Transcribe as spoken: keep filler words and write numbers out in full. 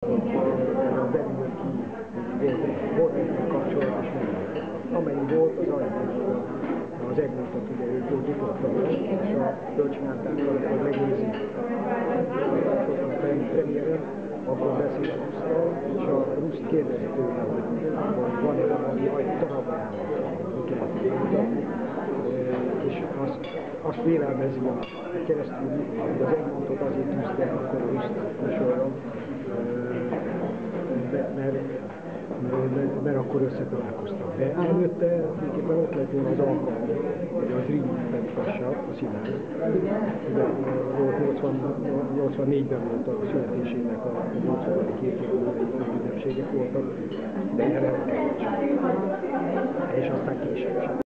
Belül ki volt, volt egy kapcsolat is meg. Amennyi volt, az annyi, az Egmontot ugye ők jutotta, és a bölcsmártákkal, amikor megnézik a premiéren, akkor beszél a Russzal, és a Russz kérdezi tőle, hogy van-e valami darabjával, mi kellett mutatni, és azt, azt vélelmezi a keresztül, hogy az Egmontot azért tűzte akkor a Ruszt műsorban, mert, mert, mert akkor összetalálkoztak. De előtte tulajdonképpen ott lett volna az alkalom, hogy a Dream-ben mutassa a színát. nyolcvannégyben volt a születésének a nyolcvanadik évfordulói ünnepségek voltak, de erre és aztán később sem.